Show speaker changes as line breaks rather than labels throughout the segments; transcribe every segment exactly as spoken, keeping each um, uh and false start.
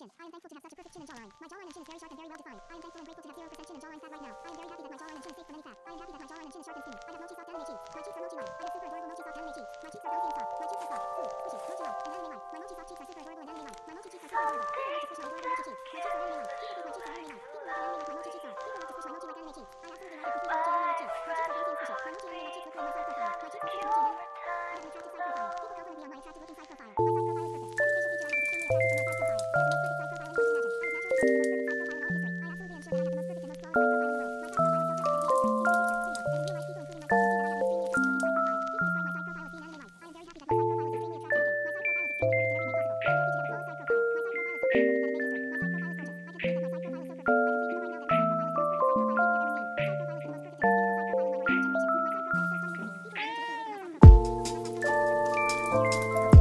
chin. I am thankful to have such a perfect chin and jawline. My jawline and chin is very sharp and very well defined. I am thankful and grateful to have zero percent chin and jawline fat right now. I am very happy that my jawline and chin is safe from any fat. I am happy that my jawline and chin is sharp and skinny. I have mochi soft anime cheeks. My cheeks are mochi like. I have super adorable mochi soft anime cheeks. My cheeks are bouncy and soft. My cheeks are soft, smooth, squishy, mochi like, and anime like. My mochi soft cheeks are super adorable and anime like. My mochi cheeks are super adorable. People like to squish my adorable mochi cheeks. My cheeks are anime like. People think my cheeks are anime like. People like how anime like my mochi cheeks are. People like to squish my mochi like anime cheeks. I absolutely like to complete my mochi anime like cheeks. My cheeks are bouncy and squishy. My mochi anime like cheeks look good on my side profile. My cheeks look super mochi and I have an attractive side profile. People compliment me on my attractive looking side profile. My side profile is perfect. Every facial feature I have is extremely attractive from my side profile. I have the most perfect side profile anyone can imagine. I was naturally born with the most perfect side profile in all of history. I absolutely am sure that I have the most perfect and most flawless side profile in the world. My side profile is so perfect that it makes me in the future, you know, and in real life people including myself can see that I have an extremely attractive looking side profile. People describe my side profile as being anime like. I am very happy that my side profile is extremely attractive looking. My side profile is extremely perfect in every way possible. I am happy to have a flawless side profile. My side profile is so perfect that it made history. My side profile is gorgeous. I can believe that my side profile is so perfect. I completely know right now that my side profile is the most perfect side profile people have ever seen. My side profile is the most perfect and most beautiful side profile in my life and generations. My side profile is so stunning and pretty. People are going to look away from my side profile. People think my side profile is so perfect.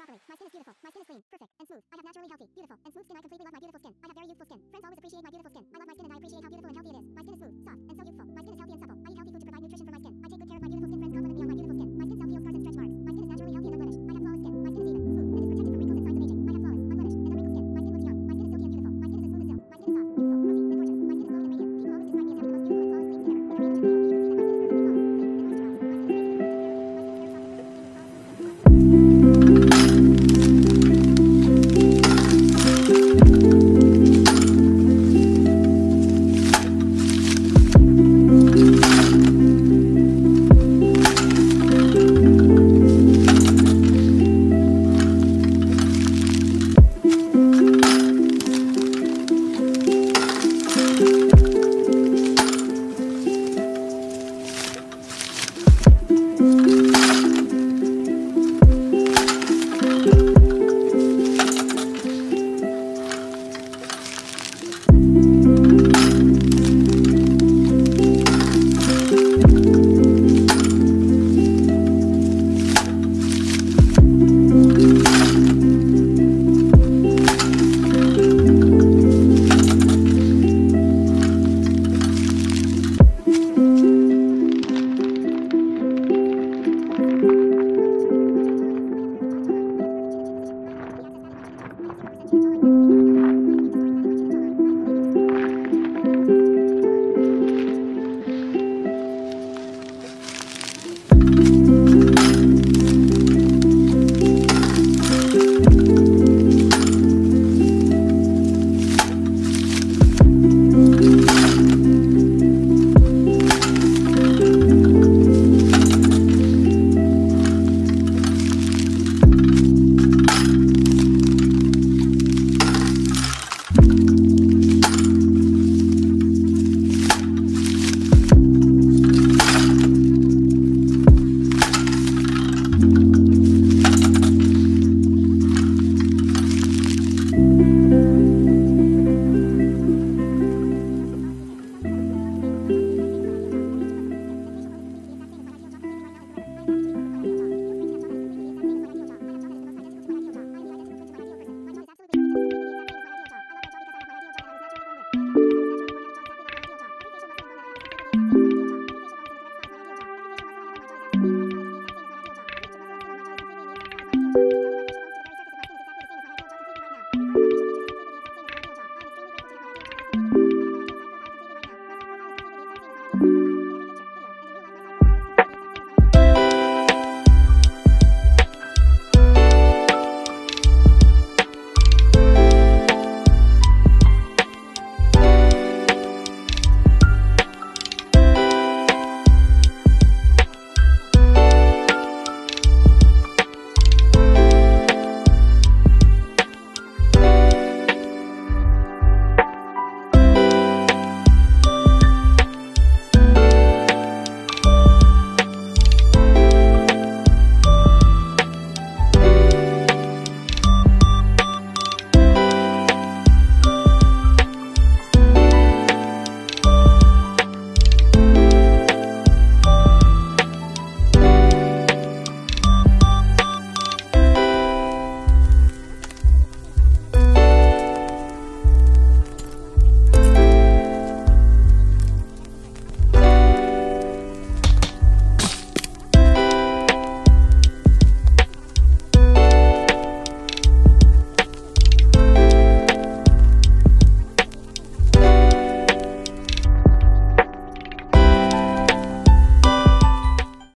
My skin is clean, perfect, and smooth. I have naturally healthy, beautiful, and smooth skin. I completely love my beautiful skin. I have very youthful skin. Friends always appreciate my beautiful skin. I